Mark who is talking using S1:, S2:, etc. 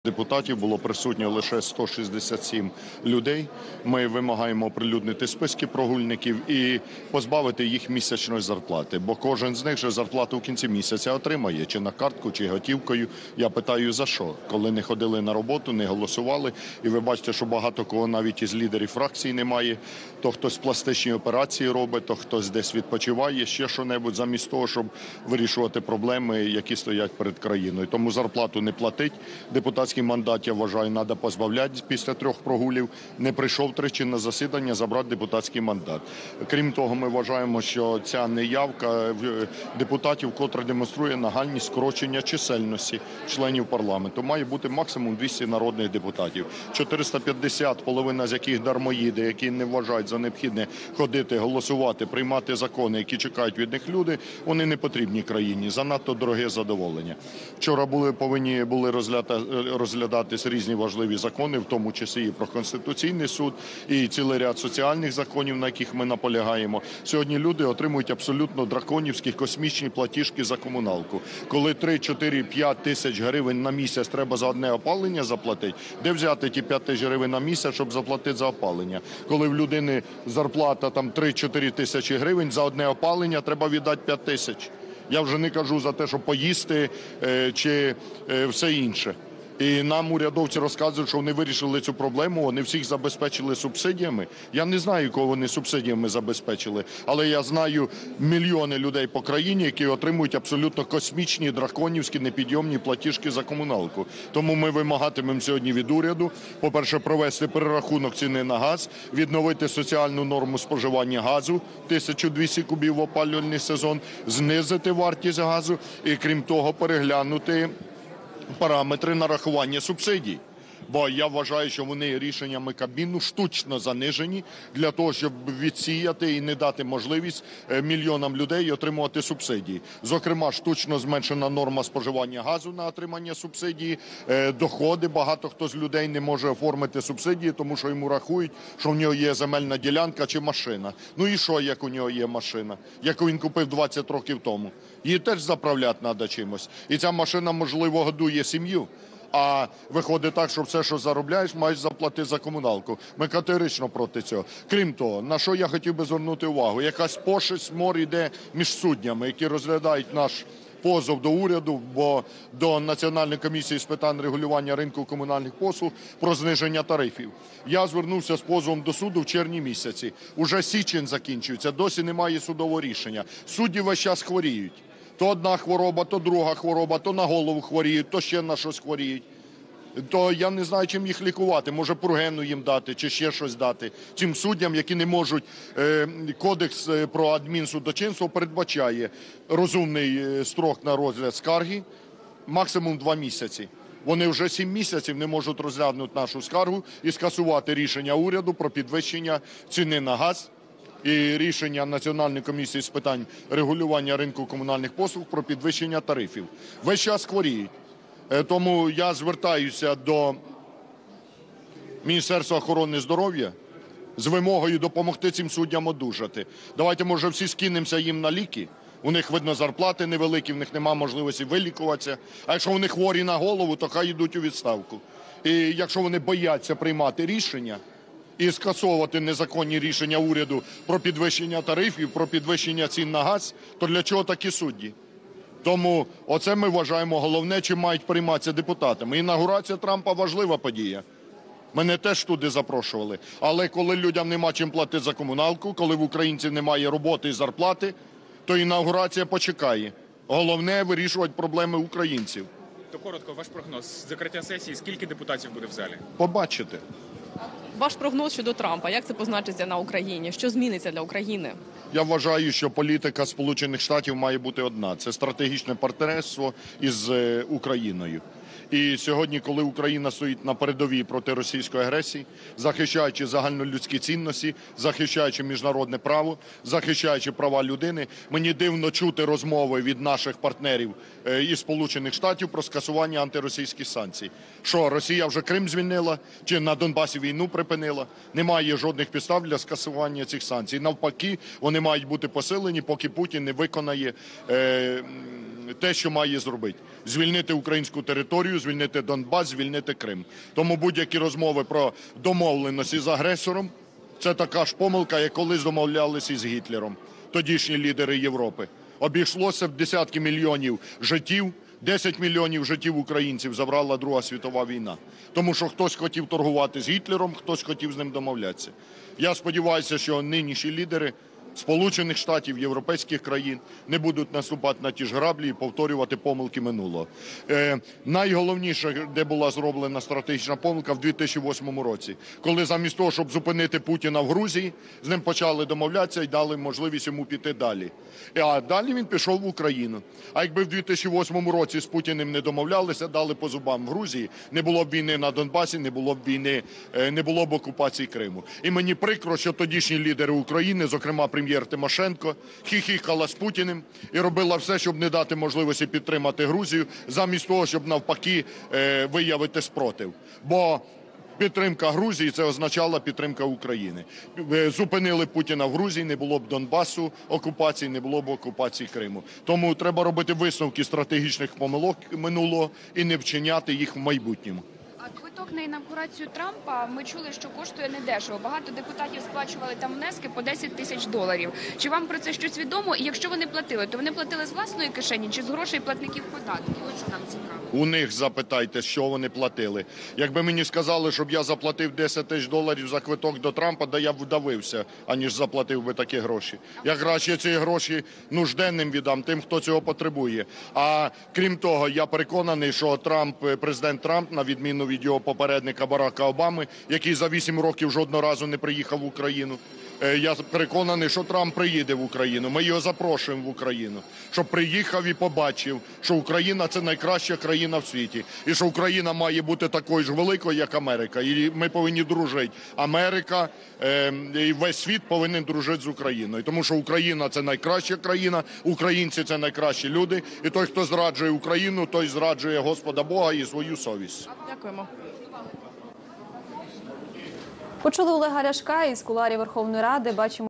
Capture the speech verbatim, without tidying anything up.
S1: Депутатів було присутньо лише сто шістдесят сім людей. Ми вимагаємо оприлюднити списки прогульників і позбавити їх місячної зарплати, бо кожен з них же зарплату в кінці місяця отримає, чи на картку, чи готівкою. Я питаю, за що? Коли не ходили на роботу, не голосували, і ви бачите, що багато кого навіть із лідерів фракцій немає, то хтось пластичні операції робить, то хтось десь відпочиває, ще що-небудь, замість того, щоб вирішувати проблеми, які стоять перед країною. Тому зарплату не платить, депутатський мандат, я вважаю, треба позбавляти після трьох прогулів. Не прийшов тричі на засідання, забрати депутатський мандат. Крім того, ми вважаємо, що ця неявка депутатів, котра демонструє нагальні скорочення чисельності членів парламенту. Має бути максимум двісті народних депутатів. чотириста п'ятдесят, половина з яких дармоїди, які не вважають за необхідне ходити, голосувати, приймати закони, які чекають від них люди, вони не потрібні країні. Занадто дороге задоволення. Вчора були повинні були розглядати розглядатись різні важливі закони, в тому числі і про Конституційний суд, і цілий ряд соціальних законів, на яких ми наполягаємо. Сьогодні люди отримують абсолютно драконівські космічні платіжки за комуналку. Коли три, чотири, п'ять тисяч гривень на місяць треба за одне опалення заплатити, де взяти ті п'ять тисяч гривень на місяць, щоб заплатити за опалення? Коли в людини зарплата там три-чотири тисячі гривень, за одне опалення треба віддати п'ять тисяч. Я вже не кажу за те, щоб поїсти е, чи е, все інше. І нам урядовці розказують, що вони вирішили цю проблему, вони всіх забезпечили субсидіями. Я не знаю, кого вони субсидіями забезпечили, але я знаю мільйони людей по країні, які отримують абсолютно космічні, драконівські, непідйомні платіжки за комуналку. Тому ми вимагатимемо сьогодні від уряду, по-перше, провести перерахунок ціни на газ, відновити соціальну норму споживання газу, тисячу двісті кубів в опалювальний сезон, знизити вартість газу і, крім того, переглянути параметри нарахування субсидій. Бо я вважаю, що вони рішеннями Кабміну штучно занижені для того, щоб відсіяти і не дати можливість мільйонам людей отримувати субсидії. Зокрема, штучно зменшена норма споживання газу на отримання субсидії, доходи. Багато хто з людей не може оформити субсидії, тому що йому рахують, що в нього є земельна ділянка чи машина. Ну і що, як у нього є машина, яку він купив двадцять років тому? Її теж заправляти треба чимось. І ця машина, можливо, годує сім'ю. А виходить так, що все, що заробляєш, маєш заплатити за комуналку. Ми категорично проти цього. Крім того, на що я хотів би звернути увагу? Якась пошесть мор іде між суддями, які розглядають наш позов до уряду, бо до Національної комісії з питань регулювання ринку комунальних послуг про зниження тарифів. Я звернувся з позовом до суду в червні місяці. Уже січень закінчується, досі немає судового рішення. Судді весь час хворіють. То одна хвороба, то друга хвороба, то на голову хворіють, то ще на щось хворіють. То я не знаю, чим їх лікувати. Може, пургену їм дати чи ще щось дати. Цим суддям, які не можуть, е, кодекс про адмінсудочинство передбачає розумний строк на розгляд скарги, максимум два місяці. Вони вже сім місяців не можуть розглянути нашу скаргу і скасувати рішення уряду про підвищення ціни на газ і рішення Національної комісії з питань регулювання ринку комунальних послуг про підвищення тарифів. Весь час хворіють. Тому я звертаюся до Міністерства охорони здоров'я з вимогою допомогти цим суддям одужати. Давайте, може, всі скинемося їм на ліки. У них, видно, зарплати невеликі, в них немає можливості вилікуватися. А якщо вони хворі на голову, то хай йдуть у відставку. І якщо вони бояться приймати рішення і скасовувати незаконні рішення уряду про підвищення тарифів, про підвищення цін на газ, то для чого такі судді? Тому оце ми вважаємо головне, чим мають прийматися депутатами. Інаугурація Трампа – важлива подія. Мене теж туди запрошували. Але коли людям нема чим платити за комуналку, коли в українців немає роботи і зарплати, то інаугурація почекає. Головне – вирішувати проблеми українців.
S2: То коротко, ваш прогноз. Закриття сесії, скільки депутатів буде в залі?
S1: Побачите.
S3: Ваш прогноз щодо Трампа, як це позначиться на Україні? Що зміниться для України?
S1: Я вважаю, що політика Сполучених Штатів має бути одна – це стратегічне партнерство із Україною. І сьогодні, коли Україна стоїть на передовій проти російської агресії, захищаючи загальнолюдські цінності, захищаючи міжнародне право, захищаючи права людини, мені дивно чути розмови від наших партнерів із Сполучених Штатів про скасування антиросійських санкцій. Що, Росія вже Крим звільнила? Чи на Донбасі війну припинила? Немає жодних підстав для скасування цих санкцій. Навпаки, вони мають бути посилені, поки Путін не виконає е, те, що має зробити. Звільнити українську територію, звільнити Донбас, звільнити Крим. Тому будь-які розмови про домовленості з агресором – це така ж помилка, як колись домовлялися із Гітлером, тодішні лідери Європи. Обійшлося в десятки мільйонів життів, десять мільйонів життів українців забрала Друга світова війна. Тому що хтось хотів торгувати з Гітлером, хтось хотів з ним домовлятися. Я сподіваюся, що нинішні лідери Сполучених Штатів, європейських країн не будуть наступати на ті ж граблі і повторювати помилки минулого. Е, найголовніше, де була зроблена стратегічна помилка, в дві тисячі восьмому році, коли замість того, щоб зупинити Путіна в Грузії, з ним почали домовлятися і дали можливість йому піти далі. А далі він пішов в Україну. А якби в дві тисячі восьмому році з Путіним не домовлялися, дали по зубам в Грузії, не було б війни на Донбасі, не було б війни, е, не було б окупації Криму. І мені прикро, що тодішні лідери України, зокрема прем'єр Тимошенко, хіхікала з Путіним і робила все, щоб не дати можливості підтримати Грузію, замість того, щоб навпаки е, виявити спротив. Бо підтримка Грузії – це означала підтримка України. Е, Зупинили Путіна в Грузії, не було б Донбасу окупації, не було б окупації Криму. Тому треба робити висновки стратегічних помилок минулого і не вчиняти їх в майбутньому.
S4: А квиток на інавгурацію Трампа, ми чули, що коштує недешево. Багато депутатів сплачували там внески по десять тисяч доларів. Чи вам про це щось відомо? І якщо вони платили, то вони платили з власної кишені чи з грошей платників податків? Ось що нам цікаво.
S1: У них запитайте, що вони платили. Якби мені сказали, щоб я заплатив десять тисяч доларів за квиток до Трампа, да я б вдавився, аніж заплатив би такі гроші. Я краще ці гроші нужденним віддам, тим, хто цього потребує. А крім того, я переконаний, що Трамп, президент Трамп, на відміну від його попередника Барака Обами, який за вісім років жодного разу не приїхав в Україну, я переконаний, що Трамп приїде в Україну. Ми його запрошуємо в Україну, щоб приїхав і побачив, що Україна – це найкраща країна в світі. І що Україна має бути такою ж великою, як Америка. І ми повинні дружити. Америка е, і весь світ повинен дружити з Україною. Тому що Україна – це найкраща країна, українці – це найкращі люди. І той, хто зраджує Україну, той зраджує Господа Бога і свою совість.
S3: Дякуємо.
S5: Почули Олега Ляшка із кулуарів Верховної Ради. Бачимо.